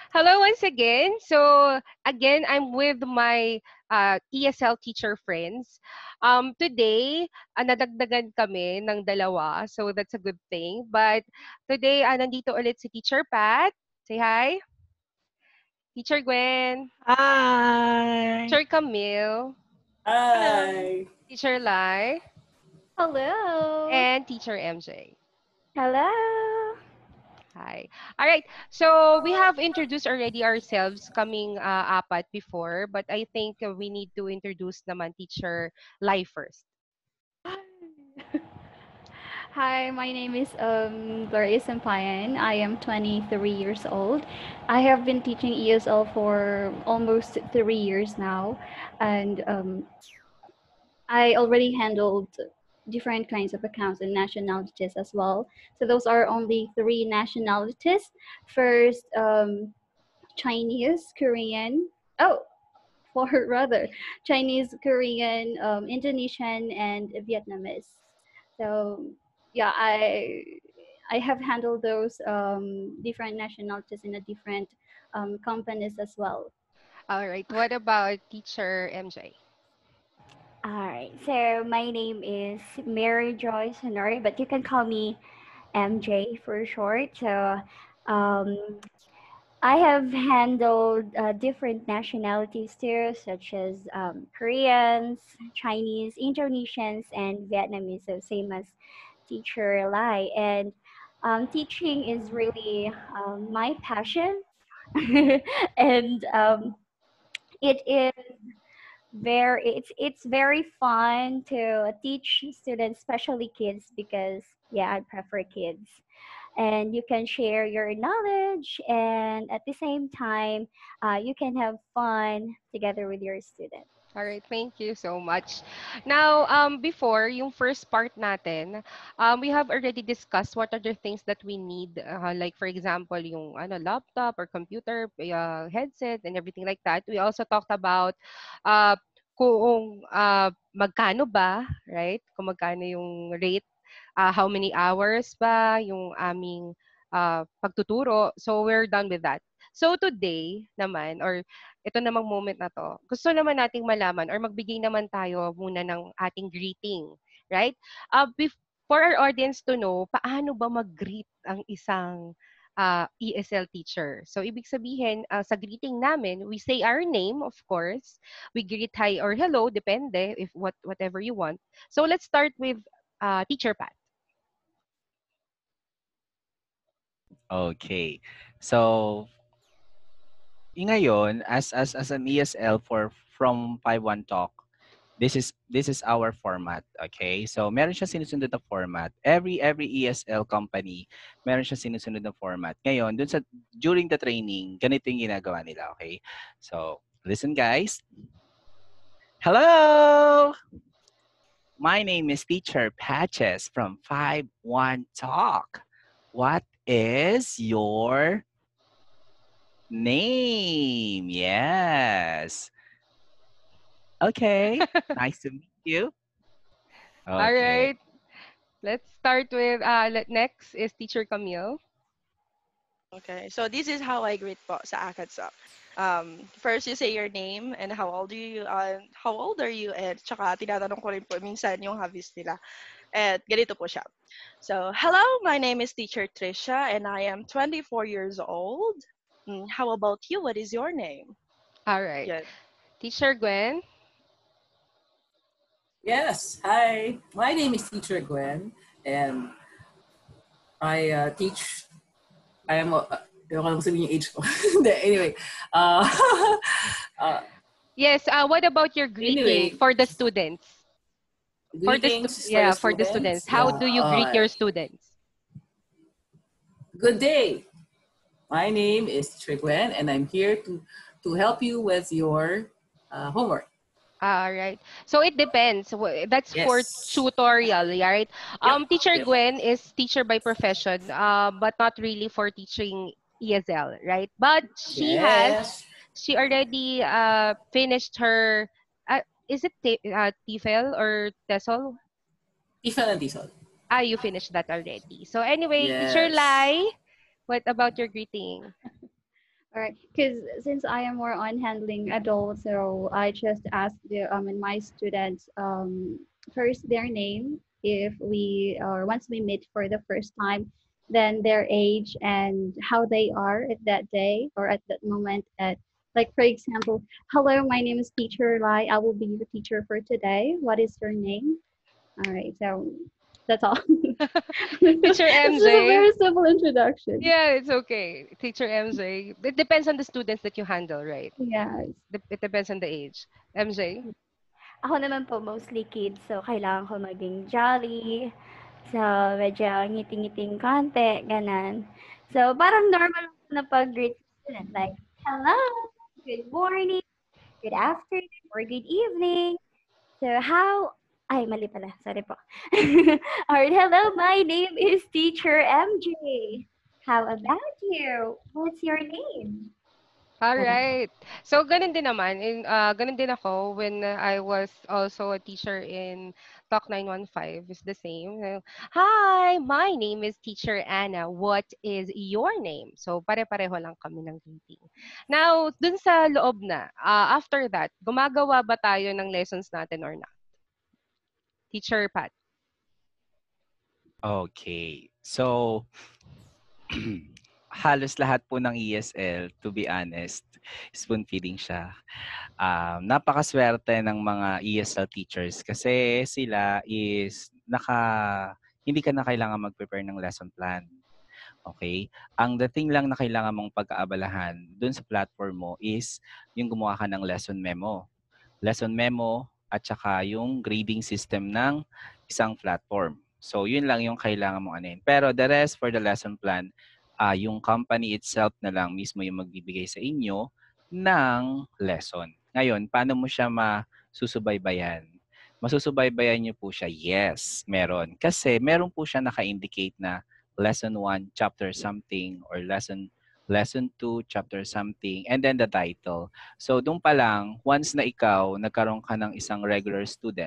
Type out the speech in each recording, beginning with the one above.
Hello once again. So again, I'm with my ESL teacher friends. Today, nadagdagan kami ng dalawa. So that's a good thing. But today, nandito ulit si Teacher Pat. Say hi. Teacher Gwen. Hi. Teacher Camille. Hello. Hi. Teacher Lai. Hello. And Teacher MJ. Hello. Hi. All right. So we have introduced already ourselves coming apat before, but I think we need to introduce naman Teacher Lai first. Hi, my name is Gloria Sampayan. I am 23 years old. I have been teaching ESL for almost 3 years now, and I already handled different kinds of accounts and nationalities as well. So those are only three nationalities. First, Chinese, Korean. Oh, for rather Chinese, Korean, Indonesian, and Vietnamese. So yeah, I have handled those different nationalities in a different companies as well. All right. What about Teacher MJ? All right. So my name is Mary Joy Sonori, but you can call me MJ for short. So um, I have handled different nationalities too, such as Koreans, Chinese, Indonesians, and Vietnamese. So same as teacher Lai. And teaching is really my passion, and it is it's very fun to teach students, especially kids, because yeah, I prefer kids, and you can share your knowledge, and at the same time you can have fun together with your students. All right, thank you so much. Now, before yung first part natin, we have already discussed what are the things that we need, like for example, yung laptop or computer, headset, and everything like that. We also talked about uh, kung magkano ba, right? Kung magkano yung rate, how many hours ba yung aming pagtuturo. So we're done with that. So today naman, or ito namang moment na 'to, gusto naman nating malaman or magbigay naman tayo muna ng ating greeting, right? For our audience to know, paano ba mag-greet ang isang ESL teacher? So, ibig sabihin, sa greeting namin, we say our name, of course. We greet hi or hello, depende if whatever you want. So, let's start with Teacher Pat. Okay. So, ngayon as an ESL for from 5-1 Talk, this is our format, okay? So, meron siya sinusunod na format. Every ESL company, meron siya sinusunod na format. Ngayon, during the training, ganito yung ginagawa nila, okay? So, listen guys. Hello! My name is Teacher Patches from 5-1 Talk. What is your name? Yes. Okay. Nice to meet you. All Okay. right. Let's start with next is Teacher Camille. Okay, so this is how I greet po sa ACADSA. First, you say your name and how old are you, and tsaka tinatanong ko rin po minsan yung hobbies nila. At ganito po siya. So, hello, my name is Teacher Trisha and I am 24 years old. How about you? What is your name? All right. Yan. Teacher Gwen. Yes. Hi. My name is Teacher Gwen, and I teach. I am. Ayoko lang sabihin yung age ko. Hindi, anyway. Uh, uh, Yes, what about your greeting anyway, for the students? greetings for the Yeah, for the students. students. How Yeah. do you greet your students? Good day. My name is Teacher Gwen, and I'm here to help you with your homework. All right. So it depends. That's for Yes. tutorial, yeah, right? Yep. Teacher Yep. Gwen is teacher by profession, but not really for teaching ESL, right? But Yes. she already finished her, is it TEFL or TESOL? Tifel and Tisol. You finished that already. So anyway, Teacher Yes. Lai, what about your greeting? All right, because since I am more on handling adults, so I just ask the and my students first their name if we or once we meet for the first time, then their age and how they are at that day or at that moment. At like for example, hello, my name is Teacher Lai. I will be your teacher for today. What is your name? All right, so that's all. Teacher It's just a MJ. very simple introduction. Yeah, it's okay. Teacher MJ. It depends on the students that you handle, right? Yes. It depends on the age. MJ. Ako naman po mostly kids, so kailangan ko maging jolly, so medyo ngiti-ngiting konti, gano'n. So parang normal lang po na pag-greet sa student like, "Hello, good morning, good afternoon, or good evening. So how" ay mali pala, sorry po. Alright, hello, my name is Teacher MJ. How about you? What's your name? Gano'n po. Alright. So, ganun din naman. Ganun din ako when I was also a teacher in Talk 915 is the same. Hi, my name is Teacher Anna. What is your name? So, pare-pareho lang kami ng greeting. Now, dun sa loob na, after that, gumagawa ba tayo ng lessons natin or not? Teacher Pat. Okay. So, halos lahat po ng ESL, to be honest, spoon feeding siya. Napakaswerte ng mga ESL teachers kasi sila is hindi ka na kailangan mag-prepare ng lesson plan. Okay? Ang the thing lang na kailangan mong pag-aabalahan dun sa platform mo is yung gumawa ka ng lesson memo at saka yung grading system ng isang platform. So, yun lang yung kailangan mong anin. Pero the rest for the lesson plan, yung company itself na lang mismo yung magbibigay sa inyo ng lesson. Ngayon, paano mo siya masusubaybayan? Masusubaybayan niyo po siya? Yes, meron. Kasi meron po siya naka-indicate na lesson 1, chapter something, or lesson 2, chapter something, and then the title. So, doon pa lang, once na ikaw, nagkaroon ka ng isang regular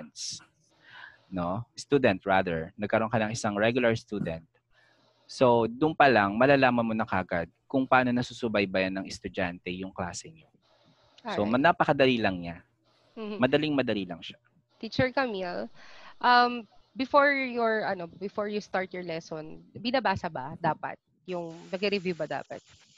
student rather, nagkaroon ka ng isang regular student. So, doon pa lang, malalaman mo na kagad kung paano nasusubaybayan ng estudyante yung klase niyo. So, Alright. napakadali lang niya. Mhm. Madaling-madali lang siya. Teacher Camille, um, before you start your lesson, binabasa ba dapat? Yung nagre-review ba dapat?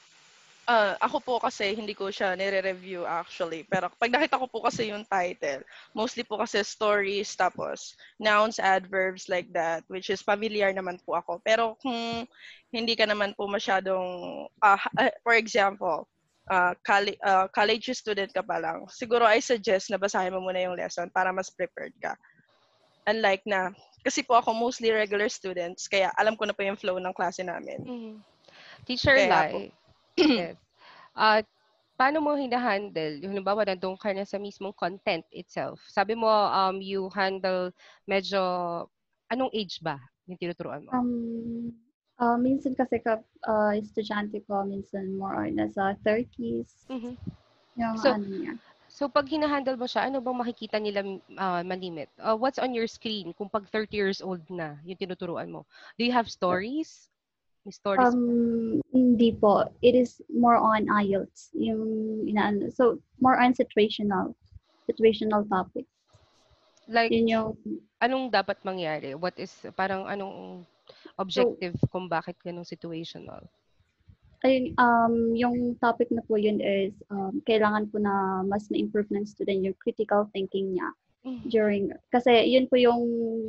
Ako po kasi hindi ko siya nire-review actually. Pero pag nakita ko po kasi yung title, mostly po kasi stories, tapos nouns, adverbs like that, which is familiar naman po ako. Pero kung hindi ka naman po masyadong, for example, college student ka pa lang, siguro I suggest na basahin mo muna yung lesson para mas prepared ka. Unlike na, kasi po ako mostly regular students, kaya alam ko na po yung flow ng klase namin. Mhm. Teacher Kaya po, Lai, yes. Ah, paano mo hina-handle? Yung halimbawa, nandun ka na sa mismong content itself. Sabi mo, you handle medyo, anong age ba yung tinuturuan mo? Minsan kasi estudyante ko, minsan more or nasa 30s, Mhm. yung So, ano niya. so pag hina-handle mo siya, ano bang makikita nila malimit? What's on your screen kung pag 30 years old na yung tinuturuan mo? Do you have stories? May stories ba? Hindi po. It is more on IELTS. Yung inaano. So, more on situational topics. Like, Yun yung, anong dapat mangyari? Parang anong so, objective kung bakit ganong situational? ayun, yung topic na po yun is, kailangan po na mas ma-improve ng student yung critical thinking niya Mm. kasi yun po yung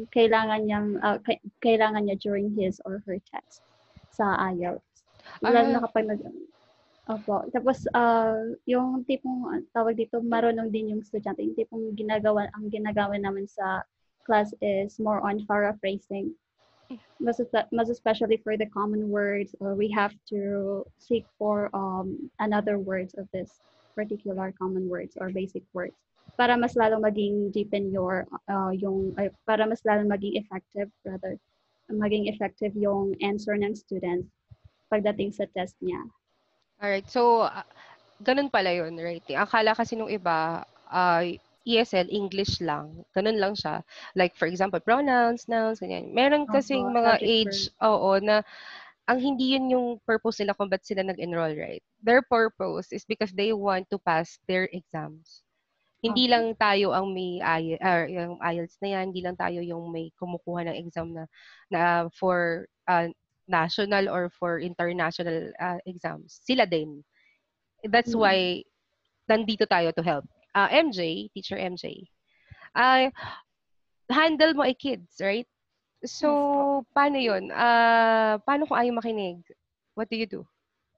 kailangan niya during his or her test sa IELTS. Lalo na Ah, kapag opo. Tapos, yung tipong tawag dito, marunong din yung estudyante. Yung tipong ang ginagawa naman sa class is more on paraphrasing. Mas especially for the common words, or we have to seek for another words of this particular common words or basic words para mas lalong maging deepen para mas lalong maging effective yung answer ng students pagdating sa test niya. alright. So, ganun pala yun, right? Akala kasi nung iba, ESL, English lang. Ganun lang siya. Like, for example, pronouns, nouns, ganyan. Meron kasing Opo, mga subject age, verb. oo, na ang hindi yun yung purpose nila kung ba't sila nag-enroll, right? Their purpose is because they want to pass their exams. Hindi Okay. lang tayo ang may yung IELTS na yan, hindi lang tayo yung may kumukuha ng exam na for national or for international exams. Sila din. That's Mm. why nandito tayo to help. MJ, Teacher MJ, uh, handle mo ay kids, right? Yes po. So, paano yun? Paano kung ayaw makinig? What do you do?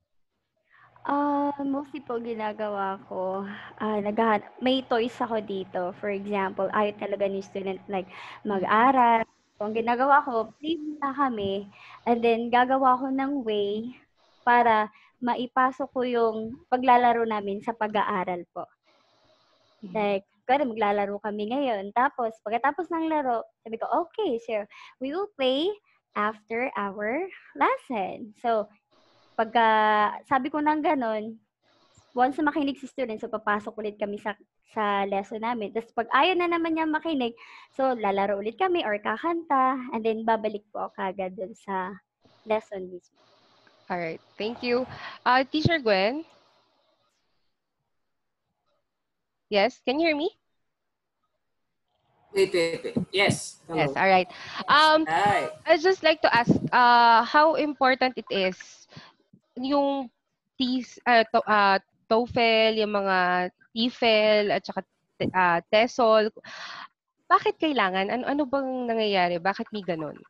Mostly po ginagawa ko, may toys ako dito. For example, ayaw talaga ni student like Mhm. mag-aral. So, ang ginagawa ko, play muna kami, and then gagawa ko ng way para maipasok ko yung paglalaro namin sa pag-aaral po. Mhm. Like, kunwari maglalaro kami ngayon, tapos pagkatapos ng laro, sabi ko, okay, so we will play after our lesson. So, pagka sabi ko ng gano'n, once na makinig si student, so papasok ulit kami sa lesson namin. Tapos pag ayaw na naman niya makinig, so lalaro ulit kami or kakanta, and then babalik po ako kaagad dun sa lesson mismo. All right. Thank you. Teacher Gwen? Yes, can you hear me? Wait. Yes. Hello. Yes, all right. Um, Hi. I'd just like to ask how important it is yung TOEFL, yung mga TEFL at saka TESOL. Bakit kailangan? Ano bang nangyayari? Bakit may ganun?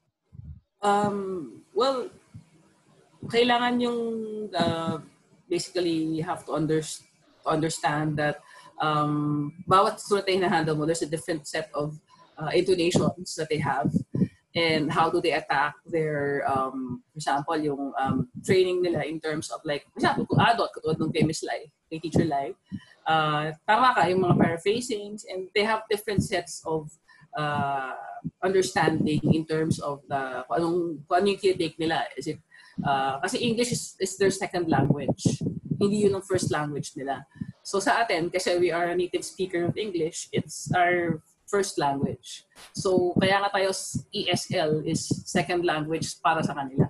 Well, kailangan yung basically you have to understand that bawat sulat na hinahandle mo, there's a different set of intonations that they have and how do they attack their for example yung training nila in terms of like for example kung adult katulad ng famous life kay teacher life tama ka yung mga paraphrasings and they have different sets of uh, understanding in terms of the kung ano yung tinitake nila. Is it kasi English is their second language. Hindi yun ang first language nila. So sa atin, kasi we are a native speaker of English, it's our first language. So kaya nga tayo ESL is second language para sa kanila.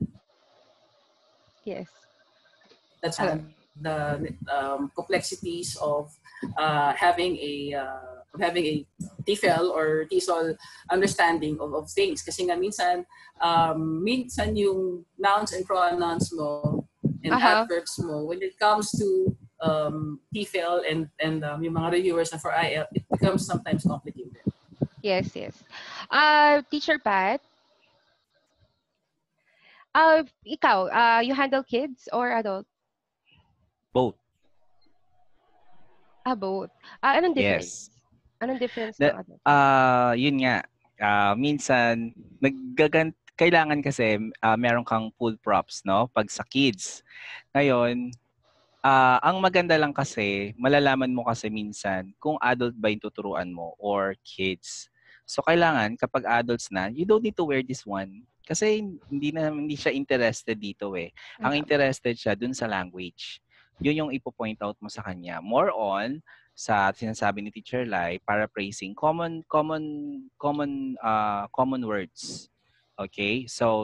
Yes. That's Uh, the complexities of having a TEFL or TESOL understanding of things. Kasi nga minsan yung nouns and pronouns mo and uh-huh. adverbs mo, when it comes to TEFL and yung mga reviewers na for IL, it becomes sometimes complicated. Yes, yes. Teacher Pat, ikaw, you handle kids or adult? Both. Both. Anong difference? Yes. Anong difference ng The, adult? yun nga. Minsan, kailangan kasi meron kang full props, no? Pag sa kids. Ngayon, ang maganda lang kasi, malalaman mo kasi minsan kung adult ba yung tuturuan mo or kids. So, kailangan kapag adults na, you don't need to wear this one. Kasi hindi siya interested dito eh. Ang Tama. interested siya dun sa language. Yun yung ipo-point out mo sa kanya. More on sa sinasabi ni Teacher Lai, paraphrasing common words. Okay? So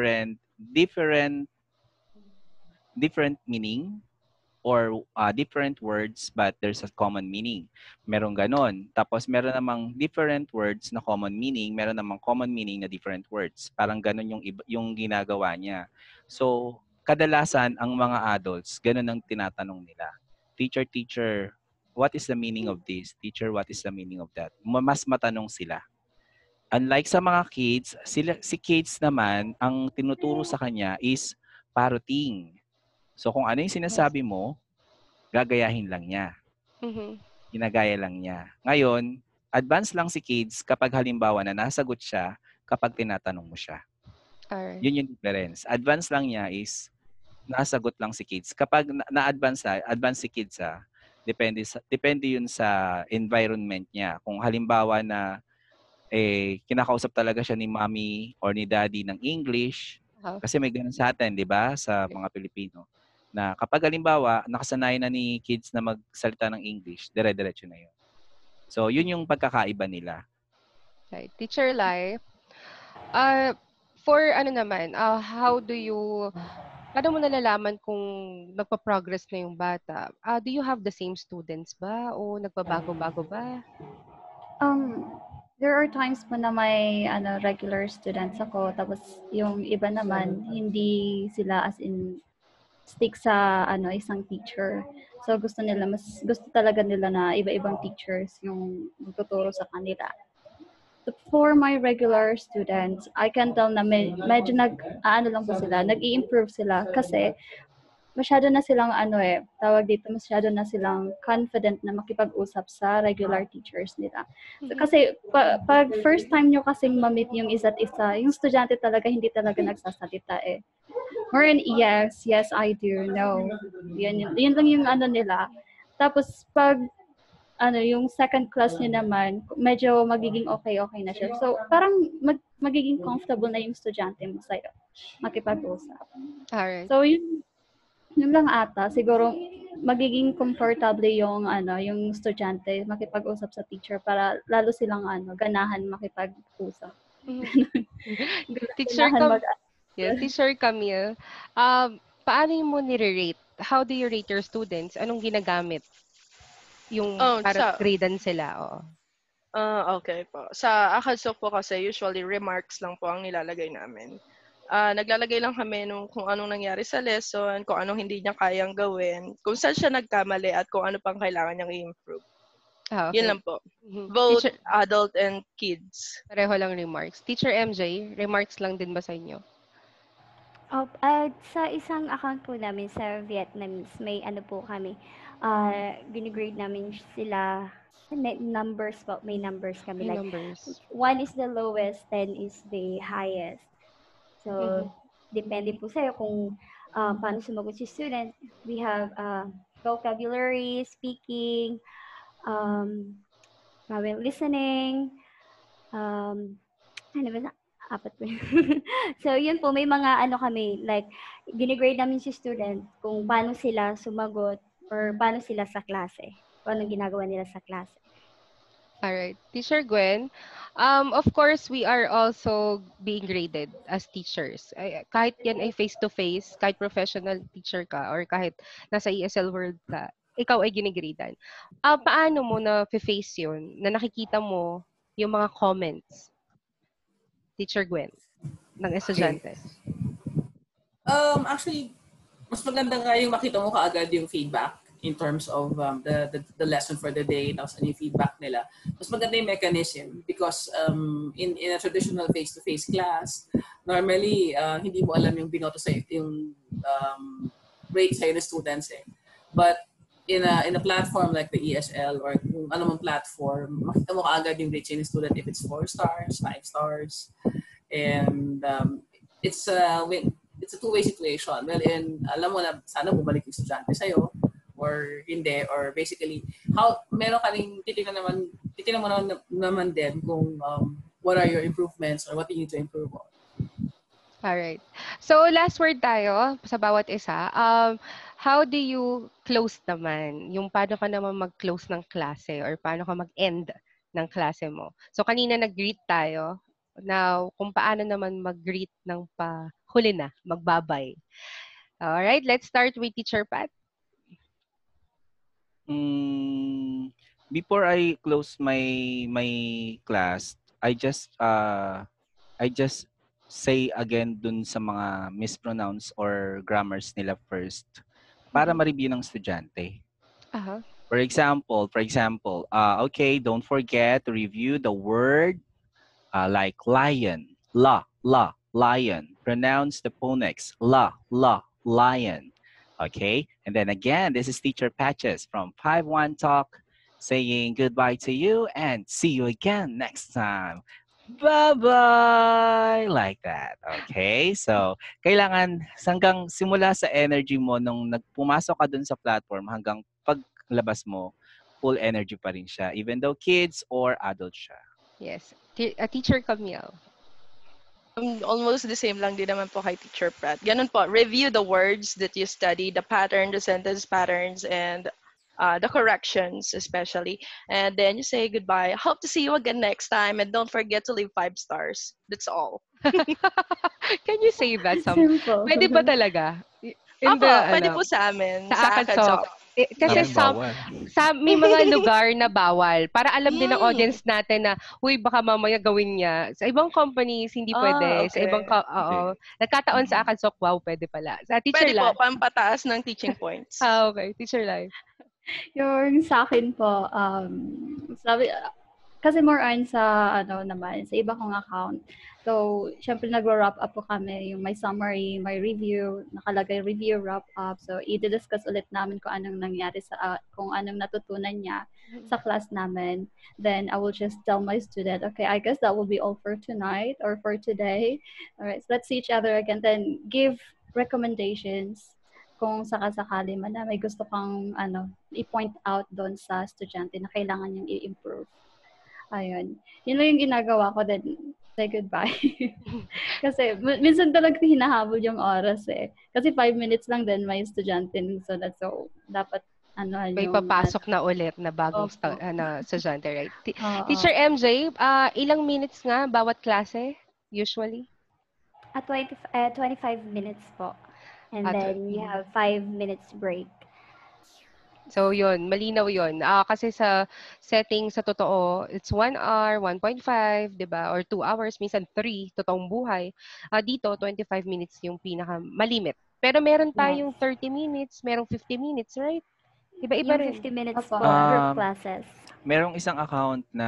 different meaning or different words but there's a common meaning. Meron ganon. Tapos meron namang different words na common meaning, meron namang common meaning na different words. Parang ganon yung ginagawa niya. So, kadalasan ang mga adults, ganon ang tinatanong nila. Teacher, what is the meaning of this? Teacher, what is the meaning of that? Mas matanong sila. Unlike sa mga kids, si kids naman, ang tinuturo sa kanya is parroting. So kung ano yung Yes. sinasabi mo, gagayahin lang niya. Mm-hmm. Ginagaya lang niya. Ngayon, advance lang si kids kapag halimbawa na nasagot siya kapag tinatanong mo siya. All right. Yun yung difference. Advance lang niya is nasagot lang si kids. Kapag advance si kids depende yun sa environment niya. Kung halimbawa na kinakausap talaga siya ni mommy or ni daddy ng English, Uh, kasi may ganun sa atin, 'di ba, sa yes. mga Pilipino. Na kapag halimbawa, nakasanayan na ni kids na magsalita ng English, dire-diretso na 'yun. So, 'yun yung pagkakaiba nila. Right. Teacher Lai, uh, For ano naman, how do you paano mo nalalaman kung nagpa-progress na yung bata? Do you have the same students ba o nagbabago-bago ba? Um, there are times po na may ano, regular students ako, tapos yung iba naman, hindi sila as in stick sa ano, isang teacher. So gusto talaga nila na iba-ibang teachers yung magtuturo sa kanila. For my regular students, I can tell na medyo ano lang po sila, nag-i-improve sila kasi masyado na silang ano tawag dito, masyado na silang confident na makipag-usap sa regular teachers nila. So, Mhm. kasi pag first time nyo kasing ma-meet yung isa't isa, yung estudyante talaga hindi talaga nagsasalita eh. More in yes, yes I do, no. Yun lang yung ano nila. Tapos pag ano, yung second class niya naman, medyo magiging okay-okay na siya. So, parang magiging comfortable na yung estudyante mo sa'yo makipag-usap. Alright. So, yun lang ata. Siguro, magiging comfortable yung, ano, yung estudyante makipag-usap sa teacher para lalo silang, ano, ganahan makipag-usap. Mhm. Teacher Ganahan Cam mag-aral. yeah, Teacher Camille, paano mo nire-rate? How do you rate your students? Anong ginagamit yung Oh, para sa gradean sila? Oo. Okay po. Sa ACADSOC po kasi usually remarks lang po ang nilalagay namin. Naglalagay lang kami nung kung anong nangyari sa lesson, kung anong hindi niya kayang gawin, kung saan siya nagkamali at kung ano pang kailangan niyang i-improve. Yun Okay. lang po. Mhm. Both Teacher adult and kids. pareho lang remarks. Teacher MJ, remarks lang din ba sa inyo? Sa isang account po namin sa Vietnamese, may ano po kami, gini-grade namin sila, may numbers po, may numbers kami. May Like, numbers. 1 is the lowest, 10 is the highest. So, Mhm. depende po sa'yo kung paano sumagot si student. We have vocabulary, speaking, um, listening, um, ano ba na? Apat po yun. So, yun po, may mga ano kami, like, ginigrade namin si student kung paano sila sumagot or paano sila sa klase. Kung anong ginagawa nila sa klase. Alright. Teacher Gwen, of course, we are also being graded as teachers. Kahit yan ay face-to-face, kahit professional teacher ka, or kahit nasa ESL world ka, ikaw ay ginigradean. Paano mo na-face yun, na nakikita mo yung mga comments, Teacher Gwen, ng Okay. estudyante? Actually, mas maganda nga yung makita mo kaagad yung feedback in terms of the lesson for the day, tapos ano yung feedback nila. Mas maganda yung mechanism because in a traditional face-to-face class, normally, hindi mo alam yung binoto sa yung rate sa'yo ng students eh. But in a platform like the ESL or kung ano mang platform, makita mo kaagad yung rate sa'yo ng student if it's 4 stars, 5 stars, and it's a two-way situation. Well, and alam mo na sana bumalik yung estudyante sa'yo or hindi, or basically, meron ka rin, titignan mo naman din kung what are your improvements or what you need to improve on. Alright. So, last word tayo sa bawat isa. How do you close naman? Yung paano ka naman mag-close ng klase or paano ka mag-end ng klase mo? So, kanina nag-greet tayo. Now, kung paano naman mag-greet ng huli na, magbabay. Alright, let's start with Teacher Pat. Mm, Before I close my class, I just say again dun sa mga mispronounce or grammars nila first para Mhm. ma-review ng estudyante. Aha. For example, okay, don't forget to review the word like lion, lion. Pronounce the phonics, lion. Okay, and then again, this is Teacher Patches from 5-1 Talk saying goodbye to you and see you again next time. Bye-bye! Like that. Okay? So, kailangan hanggang simula sa energy mo nung pumasok ka dun sa platform hanggang paglabas mo, full energy pa rin siya. Even though kids or adult siya. Yes. Teacher Camille. Almost the same lang din naman po kay Teacher Pratt. Ganun po, review the words that you study, the pattern, the sentence patterns, and the corrections especially, and then you say goodbye. Hope to see you again next time, and don't forget to leave 5 stars. That's all. Can you say that Simple. Pwede ba talaga? In Apo, the pwede ano, po sa amin, sa sa Akadsok. Akadsop. Kasi Amin Yes. bawal. may mga lugar na bawal para alam din ng Mm. audience natin na, "Uy, baka mamaya gawin niya." Sa ibang companies hindi Ah, puwede, sa ibang okay. oo. Hindi. Nagkataon sa Mm. Akadsok, wow, puwede pala. Sa Teacher Pwede po, Live pampataas ng teaching points. okey, Teacher Live. Yung sa'kin po, sabi kasi more on sa ano naman, sa iba kong account. So, siyempre nagwa-wrap up po kami, yung may summary, may review, nakalagay review, wrap up. So, i-discuss ulit namin kung anong nangyari kung anong natutunan niya sa class namin. Then, I will just tell my student, okay, I guess that will be all for tonight or for today. All right, so let's see each other again. Then, give recommendations kung sakasakali man na may gusto kang ano, i-point out doon sa estudyante na kailangan niyang i-improve. Ayun. Yun lang yung ginagawa ko then say goodbye. Kasi minsan talaga hinahabol yung oras eh. Kasi 5 minutes lang din may estudyante so that's so dapat ano May yung ano. papasok na ulit na bagong Opo. estudyante, right? Oo. Teacher MJ, ilang minutes nga bawat klase usually? 25 minutes po. And At then you have 5 minutes break. So yun, malinaw yun. Kasi sa setting sa totoo, it's 1 hour, 1.5, 'di ba? Or 2 hours, minsan 3, totoong buhay. Dito, 25 minutes yung pinaka malimit. Pero meron Yes. tayong 30 minutes, merong 50 minutes, right? Iba-iba Yung rin. 50 minutes Opo. po, group Um, classes. Merong isang account na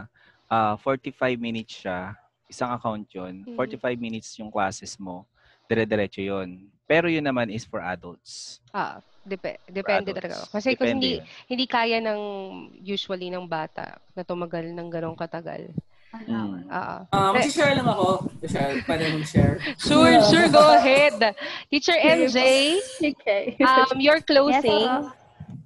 45 minutes siya. Isang account yun. Mm. 45 minutes yung classes mo. Dire-diretso yun. Pero yun naman is for adults. Depende For talaga. adults. Kasi kung Depende hindi yun. hindi kaya ng usually ng bata na tumagal ng gano'ng katagal. Mm. Oo. Mag-share lang ako. Share, pwede mag-share. Sure, sure, go ahead. Teacher Sige MJ, po. Okay. your Yes closing. po.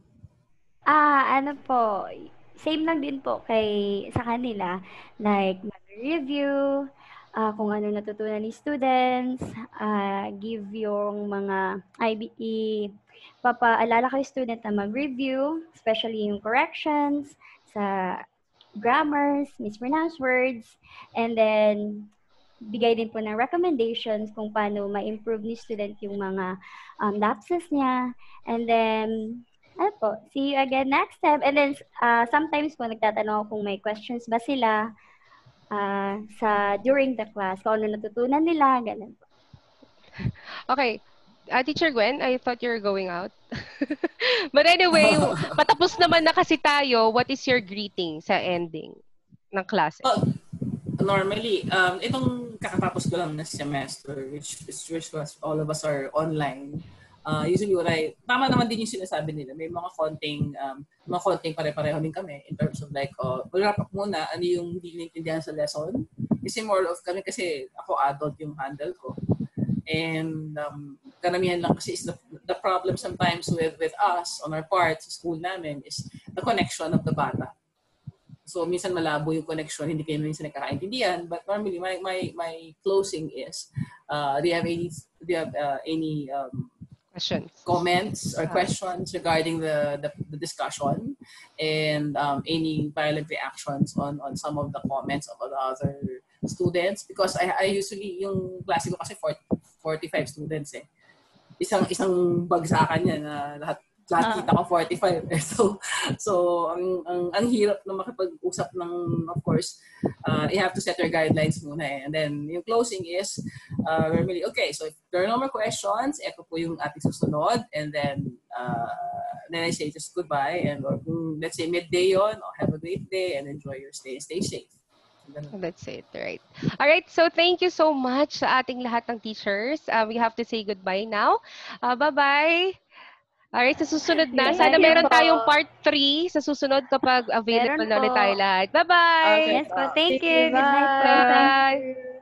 Ano po, same lang din po sa kanila. Like, mag-review, kung ano natutunan ni students, give yung mga papaalala kay student na mag-review, especially yung corrections sa grammars, mispronounced words, and then bigay din po ng recommendations kung paano ma-improve ni student yung mga lapses niya. And then, ano po, see you again next time. And then, sometimes po nagtatanong ako kung may questions ba sila during the class, kung ano natutunan nila, ganun po. Okay. Teacher Gwen, I thought you were going out. But anyway, patapos naman na kasi tayo. What is your greeting sa ending ng klase? Normally, itong kakatapos ko lang na semester, which was all of us are online. Usually tama naman din yung sinasabi nila. May mga konting pare-pareho din kami in terms of like, wrap up muna, ano yung hindi naintindihan sa lesson. Kasi more of kami kasi ako adult yung handle ko. And karamihan lang kasi is the problem sometimes with us on our part sa school namin is the connection of the bata. So minsan malabo yung connection, hindi kayo minsan nagkakaintindihan. But normally my closing is, do you have any Questions? comments or questions regarding the discussion, and any violent reactions on some of the comments of the other students? Because I usually, yung klase ko kasi 45 students eh. Isang bagsakan niya na lahat kita ko 45 eh. So ang hirap na makipag-usap ng, of course, you have to set your guidelines muna eh. And then yung closing is normally, okay, so if there are no more questions, ito po yung ating susunod, and then I say just goodbye, and or let's say midday yon, have a great day and enjoy your stay. Stay safe. That's it, right. All right, so thank you so much sa ating lahat ng teachers. We have to say goodbye now. Bye-bye. Alright, sa susunod na. Sana Thank you meron po. tayong part 3 sa susunod kapag Meron available na po. ulit tayo lahat. Bye-bye! Okay Yes po, po. thank Sige, you. Good night po. bye. Thank Bye! you.